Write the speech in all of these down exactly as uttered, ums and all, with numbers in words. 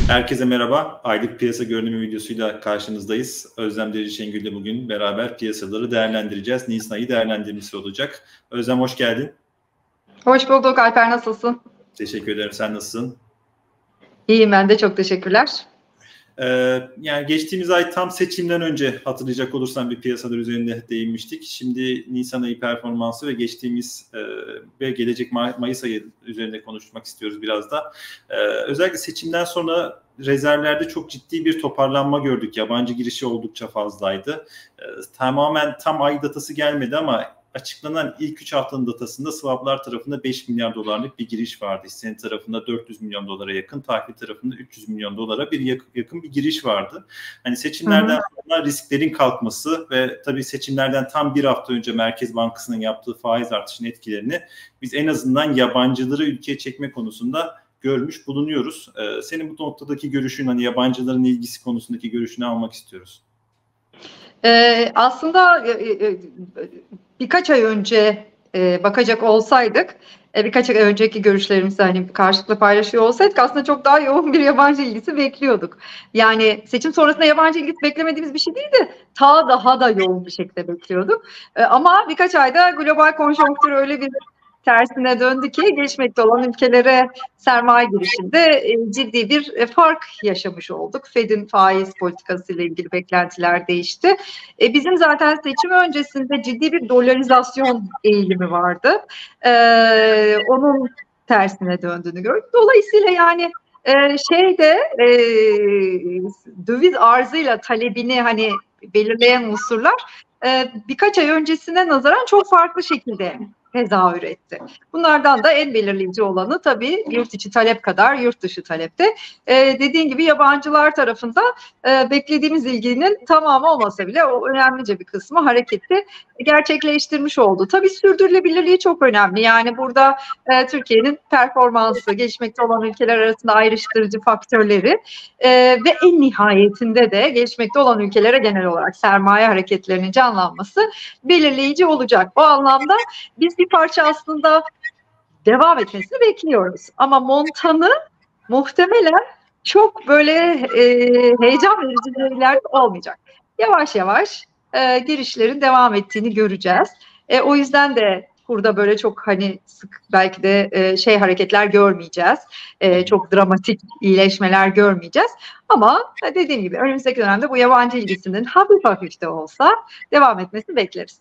Herkese merhaba. Aylık piyasa görünümü videosuyla karşınızdayız. Özlem Derici Şengül ile bugün beraber piyasaları değerlendireceğiz. Nisan ayı değerlendirmesi olacak. Özlem hoş geldin. Hoş bulduk Alper, nasılsın? Teşekkür ederim. Sen nasılsın? İyiyim ben de, çok teşekkürler. Ee, yani geçtiğimiz ay tam seçimden önce hatırlayacak olursan bir piyasalar üzerinde değinmiştik. Şimdi Nisan ayı performansı ve geçtiğimiz e, ve gelecek May- Mayıs ayı üzerinde konuşmak istiyoruz biraz da. Ee, özellikle seçimden sonra rezervlerde çok ciddi bir toparlanma gördük. Yabancı girişi oldukça fazlaydı. Ee, tamamen tam ay datası gelmedi ama açıklanan ilk üç haftanın datasında swaplar tarafında beş milyar dolarlık bir giriş vardı. Hisse tarafında dört yüz milyon dolara yakın, tahvil tarafında üç yüz milyon dolara bir yakın, yakın bir giriş vardı. Hani seçimlerden hı hı. sonra risklerin kalkması ve tabii seçimlerden tam bir hafta önce Merkez Bankası'nın yaptığı faiz artışının etkilerini biz en azından yabancıları ülkeye çekme konusunda görmüş bulunuyoruz. Ee, senin bu noktadaki görüşün, hani yabancıların ilgisi konusundaki görüşünü almak istiyoruz. Ee, aslında e, e, birkaç ay önce e, bakacak olsaydık, e, birkaç ay önceki görüşlerimizi hani karşılıklı paylaşıyor olsaydık aslında çok daha yoğun bir yabancı ilgisi bekliyorduk. Yani seçim sonrasında yabancı ilgisi beklemediğimiz bir şey değil de ta daha da yoğun bir şekilde bekliyorduk. E, ama birkaç ayda global konjonktür öyle bir tersine döndü ki gelişmekte olan ülkelere sermaye girişinde e, ciddi bir e, fark yaşamış olduk. Fed'in faiz politikası ile ilgili beklentiler değişti. E, bizim zaten seçim öncesinde ciddi bir dolarizasyon eğilimi vardı. E, onun tersine döndüğünü gördük. Dolayısıyla yani e, şeyde e, döviz arzıyla talebini hani belirleyen unsurlar e, birkaç ay öncesine nazaran çok farklı şekilde tezahür etti. Bunlardan da en belirleyici olanı tabii yurt içi talep kadar yurt dışı talepte. Ee, dediğin gibi yabancılar tarafında e, beklediğimiz ilginin tamamı olmasa bile o önemlice bir kısmı hareketi gerçekleştirmiş oldu. Tabii sürdürülebilirliği çok önemli. Yani burada e, Türkiye'nin performansı, gelişmekte olan ülkeler arasında ayrıştırıcı faktörleri e, ve en nihayetinde de gelişmekte olan ülkelere genel olarak sermaye hareketlerinin canlanması belirleyici olacak. O anlamda biz bir parça aslında devam etmesini bekliyoruz. Ama montanı muhtemelen çok böyle e, heyecan verici şeyler olmayacak. Yavaş yavaş e, girişlerin devam ettiğini göreceğiz. E, o yüzden de burada böyle çok hani sık belki de e, şey hareketler görmeyeceğiz. E, çok dramatik iyileşmeler görmeyeceğiz. Ama dediğim gibi önümüzdeki dönemde bu yabancı ilgisinin hafif hafif de olsa devam etmesini bekleriz.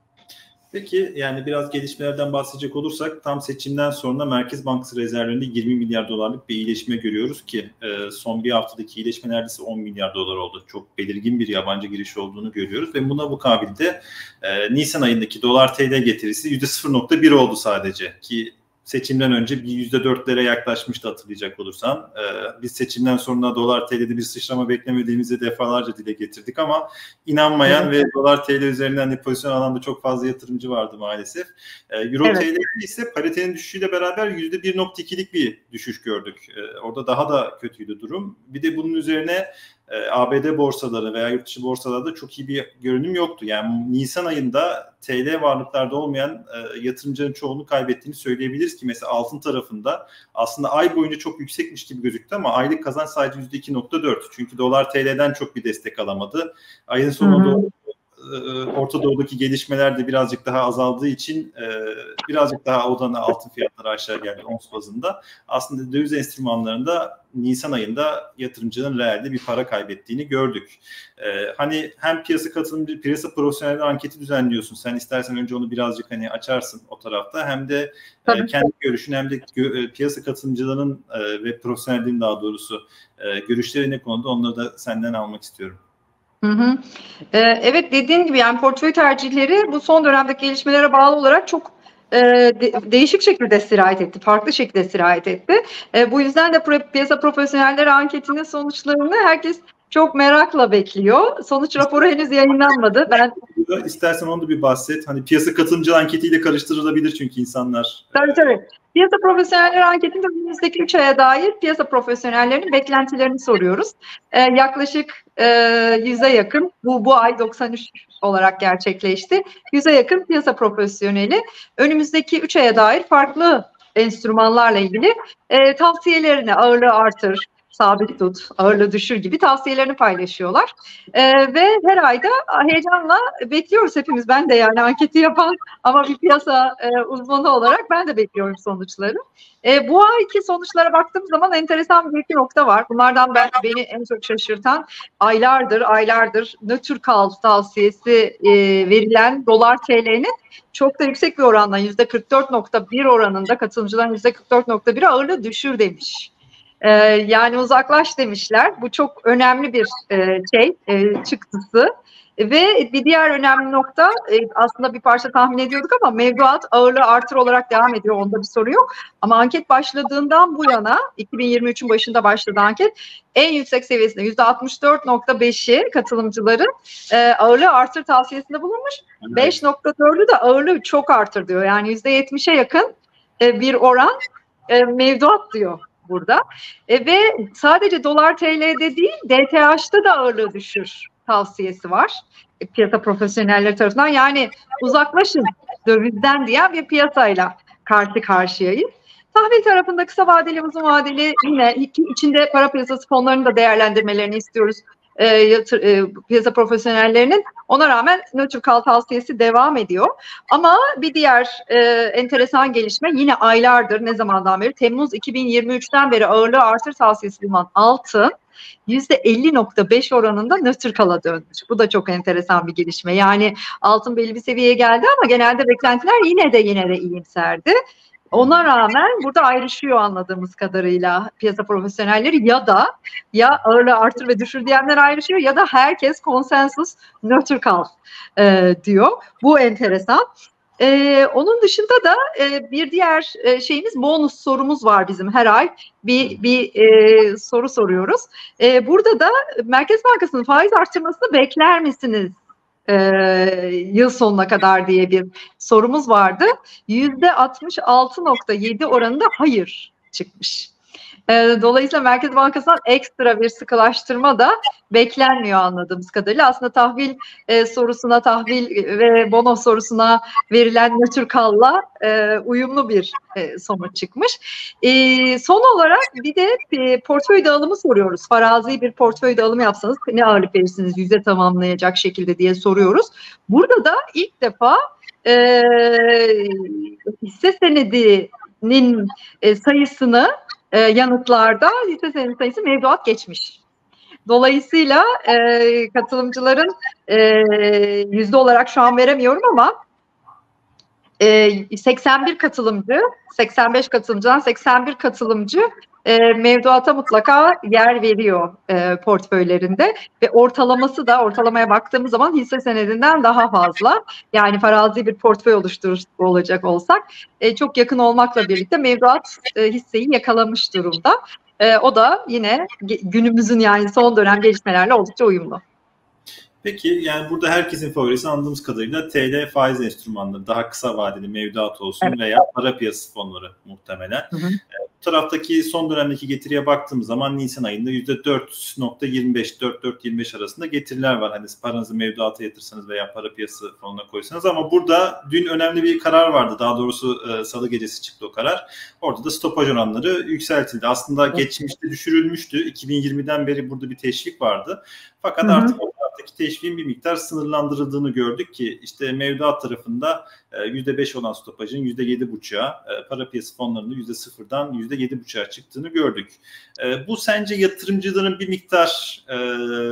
Peki yani biraz gelişmelerden bahsedecek olursak tam seçimden sonra Merkez Bankası rezervlerinde yirmi milyar dolarlık bir iyileşme görüyoruz ki e, son bir haftadaki iyileşme neredeyse on milyar dolar oldu. Çok belirgin bir yabancı giriş olduğunu görüyoruz ve buna mukabilde e, Nisan ayındaki dolar T L getirisi yüzde sıfır nokta bir oldu sadece ki seçimden önce bir yüzde dörtlere yaklaşmıştı hatırlayacak olursan. Ee, biz seçimden sonra dolar T L'de bir sıçrama beklemediğimizi defalarca dile getirdik ama inanmayan evet. ve dolar T L üzerinden de pozisyon alan da çok fazla yatırımcı vardı maalesef. Ee, Euro evet. T L'de ise paritenin düşüşüyle beraber yüzde bir nokta ikilik bir düşüş gördük. Ee, orada daha da kötüydü durum. Bir de bunun üzerine A B D borsaları veya yurt dışı borsalarda çok iyi bir görünüm yoktu. Yani Nisan ayında T L varlıklarda olmayan e, yatırımcının çoğunu kaybettiğini söyleyebiliriz ki mesela altın tarafında aslında ay boyunca çok yüksekmiş gibi gözüktü ama aylık kazanç sadece yüzde iki nokta dört. Çünkü dolar T L'den çok bir destek alamadı. Ayın sonunda doğru Orta Doğu'daki gelişmeler de birazcık daha azaldığı için e, birazcık daha odanı altın fiyatları aşağı geldi ons bazında. Aslında döviz enstrümanlarında Nisan ayında yatırımcının realde bir para kaybettiğini gördük. E, hani hem piyasa katılımcı, piyasa profesyonelleri anketi düzenliyorsun. Sen istersen önce onu birazcık hani açarsın o tarafta. Hem de e, kendi görüşün hem de gö- piyasa katılımcılarının e, ve profesyonellerin daha doğrusu e, görüşleri ne konuda onları da senden almak istiyorum. Hı hı. Ee, evet dediğin gibi yani portföy tercihleri bu son dönemdeki gelişmelere bağlı olarak çok e, de, değişik şekilde sirayet etti, farklı şekilde sirayet etti. E, bu yüzden de pro, piyasa profesyonelleri anketinin sonuçlarını herkes çok merakla bekliyor. Sonuç raporu henüz yayınlanmadı. Ben istersen onu da bir bahset. Hani piyasa katılımcı anketiyle karıştırılabilir çünkü insanlar. Tabii tabii. Piyasa profesyonelleri anketinde önümüzdeki üç aya dair piyasa profesyonellerinin beklentilerini soruyoruz. Ee, yaklaşık e, yüze yakın, bu bu ay doksan üç olarak gerçekleşti. Yüze yakın piyasa profesyoneli önümüzdeki üç aya dair farklı enstrümanlarla ilgili e, tavsiyelerini ağırlığı artır, sabit tut, ağırlığı düşür gibi tavsiyelerini paylaşıyorlar. Ee, ve her ayda heyecanla bekliyoruz hepimiz. Ben de yani anketi yapan ama bir piyasa e, uzmanı olarak ben de bekliyorum sonuçları. E, bu ayki sonuçlara baktığım zaman enteresan bir iki nokta var. Bunlardan ben, beni en çok şaşırtan aylardır aylardır nötr kal tavsiyesi e, verilen dolar T L'nin çok da yüksek bir oranla yüzde kırk dört nokta bir oranında katılımcıların yüzde kırk dört nokta biri ağırlığı düşür demiş. Ee, yani uzaklaş demişler. Bu çok önemli bir e, şey e, çıktısı. Ve bir diğer önemli nokta e, aslında bir parça tahmin ediyorduk ama mevduat ağırlığı artır olarak devam ediyor. Onda bir soru yok. Ama anket başladığından bu yana iki bin yirmi üçün başında başladı anket. En yüksek seviyesinde yüzde altmış dört nokta beşi katılımcıların e, ağırlığı artır tavsiyesinde bulunmuş. beş nokta dördü de ağırlığı çok artır diyor. Yani yüzde yetmişe yakın e, bir oran e, mevduat diyor burada. E, ve sadece dolar T L'de değil D T H'ta da ağırlığı düşür tavsiyesi var. E, piyasa profesyonelleri tarafından. Yani uzaklaşın dövizden diyen bir piyasayla karşı karşıyayız. Tahvil tarafında kısa vadeli, uzun vadeli yine içinde para piyasası fonlarını da değerlendirmelerini istiyoruz. E, yatır, e, piyasa profesyonellerinin. Ona rağmen nötr kal tavsiyesi devam ediyor. Ama bir diğer e, enteresan gelişme yine aylardır, ne zamandan beri, Temmuz iki bin yirmi üçten beri ağırlığı artır tavsiyesi bulunan altın yüzde elli nokta beş oranında nötr kala dönmüş. Bu da çok enteresan bir gelişme. Yani altın belli bir seviyeye geldi ama genelde beklentiler yine de yine de iyimserdi. Ona rağmen burada ayrışıyor anladığımız kadarıyla piyasa profesyonelleri, ya da ya ağırlığı artır ve düşür diyenler ayrışıyor ya da herkes konsensus nötr kal e, diyor. Bu enteresan. E, onun dışında da e, bir diğer e, şeyimiz, bonus sorumuz var bizim her ay. Bir, bir e, soru soruyoruz. E, burada da Merkez Bankası'nın faiz artırmasını bekler misiniz Ee, yıl sonuna kadar diye bir sorumuz vardı. yüzde altmış altı nokta yedi oranında hayır çıkmış. Ee, dolayısıyla Merkez Bankası'ndan ekstra bir sıkılaştırma da beklenmiyor anladığımız kadarıyla. Aslında tahvil e, sorusuna, tahvil ve bono sorusuna verilen nötr kalla e, uyumlu bir e, sonuç çıkmış. E, son olarak bir de e, portföy dağılımı soruyoruz. Farazi bir portföy dağılımı yapsanız ne ağırlık verirsiniz yüzde tamamlayacak şekilde diye soruyoruz. Burada da ilk defa e, hisse senedinin e, sayısını E, yanıtlarda hisse senedi sayısı mevduat geçmiş. Dolayısıyla e, katılımcıların e, yüzde olarak şu an veremiyorum ama e, seksen bir katılımcı, seksen beş katılımcıdan seksen bir katılımcı e, mevduata mutlaka yer veriyor e, portföylerinde ve ortalaması da, ortalamaya baktığımız zaman hisse senedinden daha fazla. Yani farazi bir portföy oluşturacak olacak olsak e, çok yakın olmakla birlikte mevduat e, hisseyi yakalamış durumda. E, o da yine günümüzün, yani son dönem gelişmelerle oldukça uyumlu. Peki yani burada herkesin favorisi anladığımız kadarıyla T L faiz enstrümanları, daha kısa vadeli mevduat olsun, evet, veya para piyasası fonları muhtemelen. Hı hı. Bu taraftaki son dönemdeki getiriye baktığımız zaman Nisan ayında yüzde dört nokta yirmi beş, dört nokta yirmi beş arasında getiriler var. Hani paranızı mevduata yatırsanız veya para piyasası fonuna koysanız, ama burada dün önemli bir karar vardı. Daha doğrusu salı gecesi çıktı o karar. Orada da stopaj oranları yükseltildi. Aslında evet, geçmişte düşürülmüştü. iki bin yirmiden beri burada bir teşvik vardı. Fakat hı hı, artık o taraftaki teşviğin bir miktar sınırlandırıldığını gördük ki işte mevduat tarafında yüzde beş olan stopajın yüzde yedi buçuğa, para piyasası fonlarında yüzde sıfırdan yüzde yedi buçuğa çıktığını gördük. Bu sence yatırımcıların bir miktar e,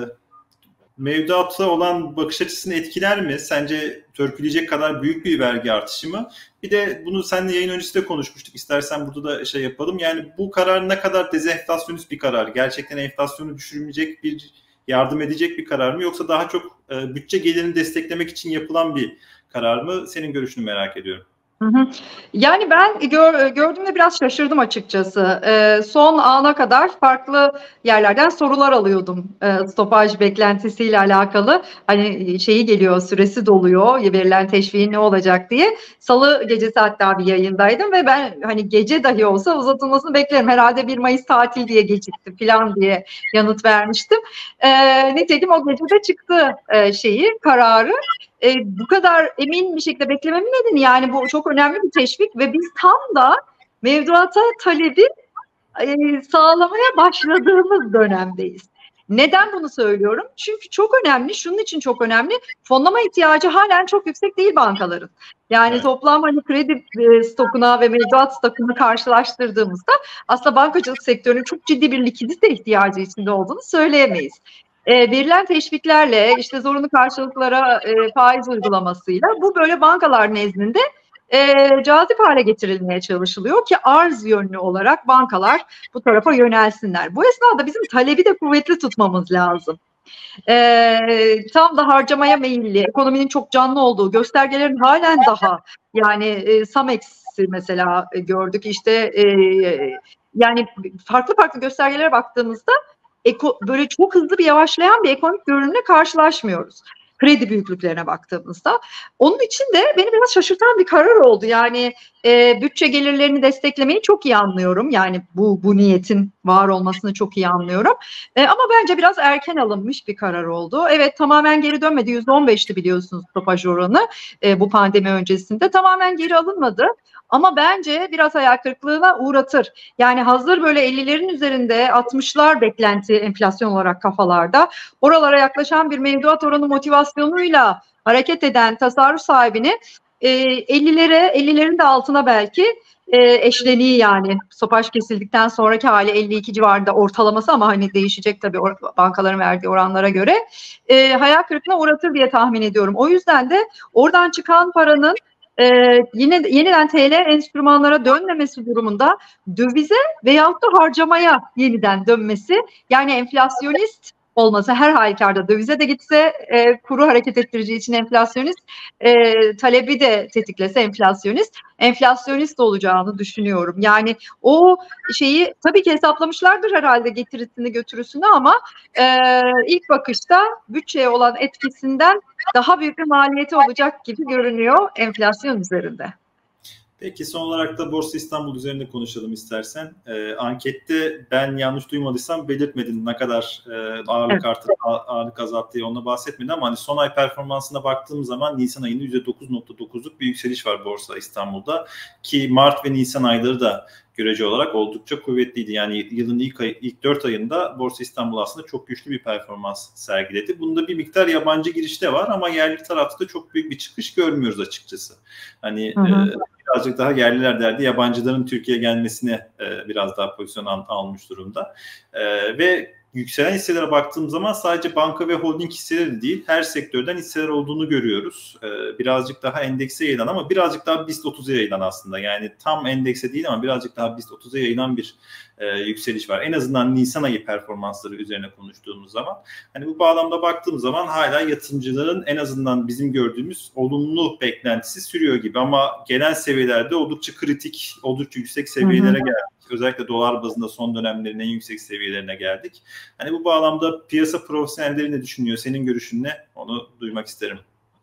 mevduata olan bakış açısını etkiler mi? Sence törpüleyecek kadar büyük bir vergi artışı mı? Bir de bunu seninle yayın öncesinde konuşmuştuk. İstersen burada da şey yapalım. Yani bu karar ne kadar dezenflasyonist bir karar? Gerçekten enflasyonu düşürmeyecek bir, yardım edecek bir karar mı? Yoksa daha çok e, bütçe gelirini desteklemek için yapılan bir karar mı? Senin görüşünü merak ediyorum. Hı hı. Yani ben gör, gördüğümde biraz şaşırdım açıkçası. Ee, son ana kadar farklı yerlerden sorular alıyordum e, stopaj beklentisiyle alakalı. Hani şeyi geliyor, süresi doluyor, verilen teşviğin ne olacak diye. Salı gecesi hatta bir yayındaydım ve ben hani gece dahi olsa uzatılmasını beklerim. Herhalde bir Mayıs tatil diye gecikti falan diye yanıt vermiştim. E, nitekim o gece de çıktı e, şeyi, kararı. E, bu kadar emin bir şekilde beklememin nedeni, yani bu çok önemli bir teşvik ve biz tam da mevduata talebi e, sağlamaya başladığımız dönemdeyiz. Neden bunu söylüyorum? Çünkü çok önemli, şunun için çok önemli. Fonlama ihtiyacı halen çok yüksek değil bankaların. Yani evet. Toplam hani kredi stokuna ve mevduat stokuna karşılaştırdığımızda aslında bankacılık sektörünün çok ciddi bir likidite ihtiyacı içinde olduğunu söyleyemeyiz. E, verilen teşviklerle, işte zorunlu karşılıklara e, faiz uygulamasıyla bu böyle bankalar nezdinde e, cazip hale getirilmeye çalışılıyor ki arz yönlü olarak bankalar bu tarafa yönelsinler. Bu esnada bizim talebi de kuvvetli tutmamız lazım. E, tam da harcamaya meyilli, ekonominin çok canlı olduğu, göstergelerin halen daha yani e, Samex'i mesela e, gördük işte e, yani farklı farklı göstergelere baktığımızda eko, böyle çok hızlı bir yavaşlayan bir ekonomik görünümle karşılaşmıyoruz. Kredi büyüklüklerine baktığımızda. Onun için de beni biraz şaşırtan bir karar oldu. Yani e, bütçe gelirlerini desteklemeyi çok iyi anlıyorum. Yani bu bu niyetin var olmasını çok iyi anlıyorum. E, ama bence biraz erken alınmış bir karar oldu. Evet, tamamen geri dönmedi. yüzde on beşti biliyorsunuz stopaj oranı e, bu pandemi öncesinde. Tamamen geri alınmadı. Ama bence biraz hayal kırıklığına uğratır. Yani hazır böyle ellilerin üzerinde altmışlar beklenti enflasyon olarak kafalarda. Oralara yaklaşan bir mevduat oranı motivasyonuyla hareket eden tasarruf sahibini e, ellilere, ellilerin de altına belki e, eşleniği yani stopaj kesildikten sonraki hali elli iki civarında ortalaması ama hani değişecek tabii bankaların verdiği oranlara göre e, hayal kırıklığına uğratır diye tahmin ediyorum. O yüzden de oradan çıkan paranın Ee, yine yeniden T L enstrümanlara dönmemesi durumunda dövize veyahut da harcamaya yeniden dönmesi, yani enflasyonist olması her halükarda, dövize de gitse e, kuru hareket ettirici için enflasyonist, e, talebi de tetiklese enflasyonist, enflasyonist olacağını düşünüyorum. Yani o şeyi tabii ki hesaplamışlardır herhalde, getirisini götürüsünü, ama e, ilk bakışta bütçeye olan etkisinden daha büyük bir maliyeti olacak gibi görünüyor enflasyon üzerinde. Peki son olarak da Borsa İstanbul üzerinde konuşalım istersen. E, ankette ben yanlış duymadıysam belirtmedin ne kadar e, ağırlık evet. artır, ağırlık azalttığı, onunla bahsetmedin ama hani son ay performansına baktığım zaman Nisan ayında yüzde dokuz nokta dokuzluk bir yükseliş var Borsa İstanbul'da ki Mart ve Nisan ayları da görece olarak oldukça kuvvetliydi. Yani yılın ilk, ay, ilk dört ayında Borsa İstanbul aslında çok güçlü bir performans sergiledi. Bunda bir miktar yabancı giriş de var ama yerli tarafta da çok büyük bir çıkış görmüyoruz açıkçası. Hani hı hı. E, birazcık daha yerliler derdi, yabancıların Türkiye'ye gelmesine e, biraz daha pozisyon al, almış durumda. E, ve yükselen hisselere baktığım zaman sadece banka ve holding hisseleri değil, her sektörden hisseler olduğunu görüyoruz. Ee, birazcık daha endekse yayılan ama birazcık daha BIST otuza yayılan aslında. Yani tam endekse değil ama birazcık daha BIST otuza yayılan bir e, yükseliş var. En azından Nisan ayı performansları üzerine konuştuğumuz zaman. Hani bu bağlamda baktığım zaman hala yatırımcıların en azından bizim gördüğümüz olumlu beklentisi sürüyor gibi. Ama gelen seviyelerde oldukça kritik, oldukça yüksek seviyelere geldik. Özellikle dolar bazında son dönemlerin en yüksek seviyelerine geldik. Hani bu bağlamda piyasa profesyonelleri ne düşünüyor? Senin görüşün ne? Onu duymak isterim.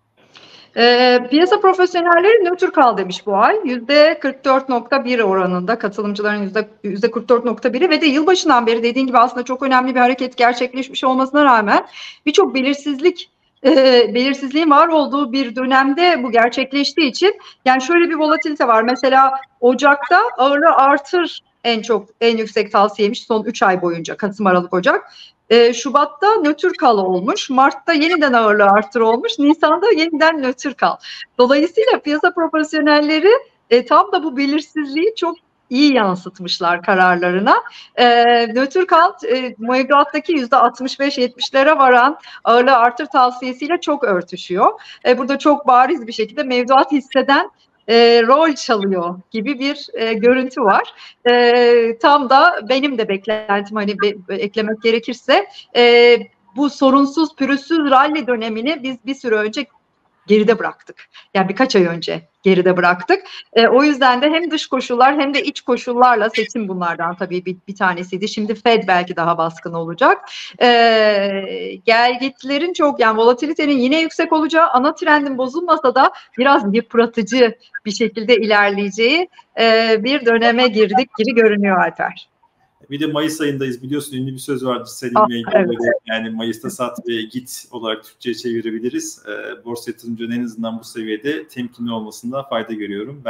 E, piyasa profesyonelleri nötr kal demiş bu ay. yüzde kırk dört nokta bir oranında katılımcıların yüzde kırk dört nokta biri ve de yılbaşından beri dediğin gibi aslında çok önemli bir hareket gerçekleşmiş olmasına rağmen birçok belirsizlik E, belirsizliğin var olduğu bir dönemde bu gerçekleştiği için yani şöyle bir volatilite var. Mesela Ocak'ta ağırlığı artır en çok en yüksek tavsiyemiş son üç ay boyunca, Kasım, Aralık, Ocak. E, Şubat'ta nötr kal olmuş, Mart'ta yeniden ağırlığı artır olmuş, Nisan'da yeniden nötr kal. Dolayısıyla piyasa profesyonelleri e, tam da bu belirsizliği çok iyi yansıtmışlar kararlarına. E, nötr kal e, mevduattaki yüzde altmış beş yetmişlere varan ağırlığı artır tavsiyesiyle çok örtüşüyor. E, burada çok bariz bir şekilde mevduat hisseden e, rol çalıyor gibi bir e, görüntü var. E, tam da benim de beklentim, hani be, be, eklemek gerekirse e, bu sorunsuz pürüzsüz rally dönemini biz bir süre önce geride bıraktık. Yani birkaç ay önce geride bıraktık. E, o yüzden de hem dış koşullar hem de iç koşullarla, seçim bunlardan tabii bir, bir tanesiydi. Şimdi Fed belki daha baskın olacak. E, Gelgitlerin çok, yani volatilitenin yine yüksek olacağı, ana trendin bozulmasa da biraz yıpratıcı bir şekilde ilerleyeceği e, bir döneme girdik gibi görünüyor Alper. Bir de Mayıs ayındayız, biliyorsun, ünlü bir söz vardır Selim'le ilgili. Ah, evet. Yani Mayıs'ta sat ve git olarak Türkçe'ye çevirebiliriz. Borsa yatırımcının en azından bu seviyede temkinli olmasında fayda görüyorum ben de.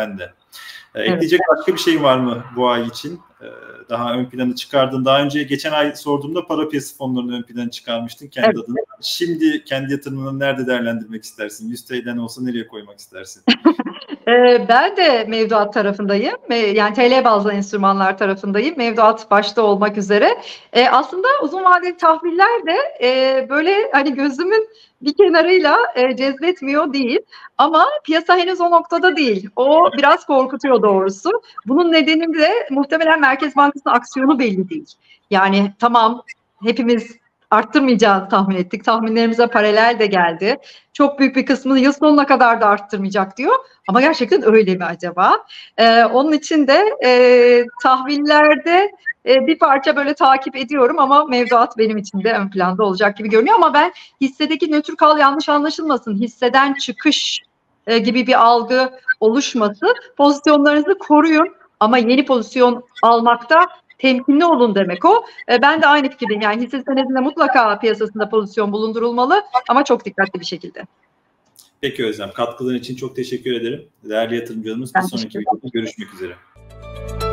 Ee, evet. Ekleyecek başka bir şey var mı bu ay için? Ee, daha ön planı çıkardın. Daha önce geçen ay sorduğumda para piyasası fonlarını ön planı çıkarmıştın kendi evet. adına. Şimdi kendi yatırımını nerede değerlendirmek istersin? yüz T L'den olsa nereye koymak istersin? Ben de mevduat tarafındayım. Yani T L bazlı enstrümanlar tarafındayım. Mevduat başta olmak üzere. Aslında uzun vadeli tahviller de böyle hani gözümün bir kenarıyla cezbetmiyor değil. Ama piyasa henüz o noktada değil. O biraz korkutuyor doğrusu. Bunun nedeni de muhtemelen Merkez Bankası'nın aksiyonu belli değil. Yani tamam hepimiz arttırmayacağını tahmin ettik. Tahminlerimize paralel de geldi. Çok büyük bir kısmını yıl sonuna kadar da arttırmayacak diyor. Ama gerçekten öyle mi acaba? Ee, onun için de e, tahvillerde e, bir parça böyle takip ediyorum ama mevduat benim için de ön planda olacak gibi görünüyor. Ama ben hissedeki nötr kal yanlış anlaşılmasın. Hisseden çıkış e, gibi bir algı oluşmasın. Pozisyonlarınızı koruyun ama yeni pozisyon almakta temkinli olun demek o. E, ben de aynı fikirdeyim. Yani hisse senedinde mutlaka piyasasında pozisyon bulundurulmalı ama çok dikkatli bir şekilde. Peki Özlem, katkıların için çok teşekkür ederim. Değerli yatırımcılarımız, bir sonraki videoda görüşmek üzere.